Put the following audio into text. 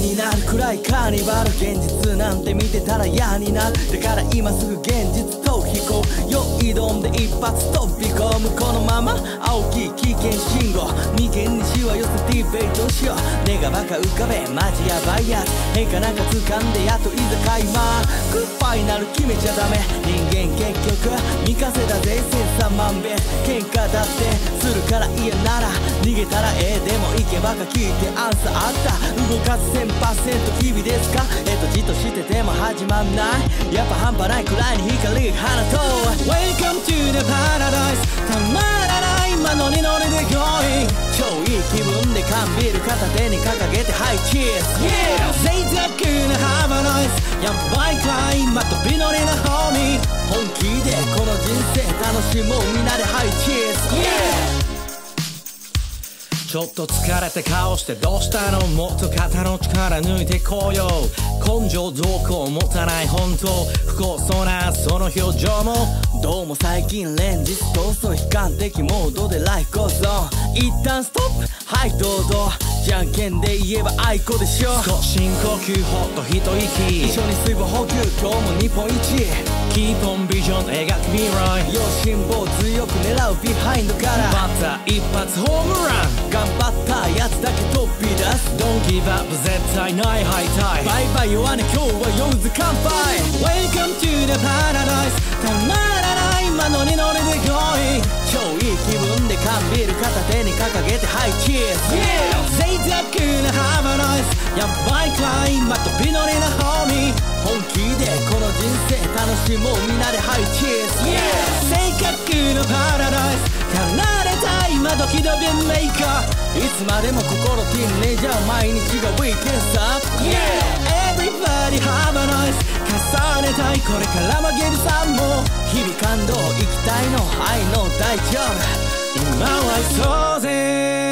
になるくらいカーニバル、現実なんて見てたら嫌になる。だから今すぐ現実逃避行、よ挑んで一発飛び込む。このまま青き危険信号、眉間にしわ寄せディベートしよう。根がバカ浮かべマジやばいやつ、変化なんか掴んでやっといざ開幕。ファイナル決めちゃダメ、人間結局見かせだぜ千差万別。喧嘩だってするから嫌なら逃げたらでも行けばか聞いてアンサーあった。動かす 1000% 日々ですか。じっとしてても始まんない、やっぱ半端ないくらいに光放とう。 Welcome to the paradise、 たまらない今のに乗りで going、 超いい気分で缶ビール片手に掲げてハイチーズ、贅沢なハーバナイス、やばいかいまとび乗りなホーミー。本気でこの人生楽しもう、みんなでハイチーズ、 ちょっと疲れて顔してどうしたの、もっと肩の力抜いてこうよ。根性どこ持たない本当、不幸そうなその表情も。 どうも最近連日闘争悲観的モードでライフゴーゾン。一旦ストップ、はいどうぞ。じゃんけんで言えばあいこでしょ。 少し深呼吸ほっと一息、 一緒に水分補給今日も日本一。 キーポンビジョン描く未来、 用心棒強く狙うビハインドから。 バッター一発ホームラン、 頑張ったやつだけ飛び出す。 Don't give up 絶対ない敗退。 バイバイ弱音今日は酔うぜ乾杯。 Welcome to the paradise、 たまらない今のに乗りで going、 超いい気分で缶ビール片手に掲げてハイチーズ、贅沢なハーバナイス、やばいかいまとび乗りなホーミー。本気でこの人生楽しもう、みんなでハイチーズ、性格のパラダイス、離れた今時のビンメーカー。いつまでも心ティーンネイジャー、毎日がウィーケンスアップ、Everybody have a nice、 重ねたいこれからもゲルさんも。日々感動生きたいの愛の大丈夫、 今はそうぜ。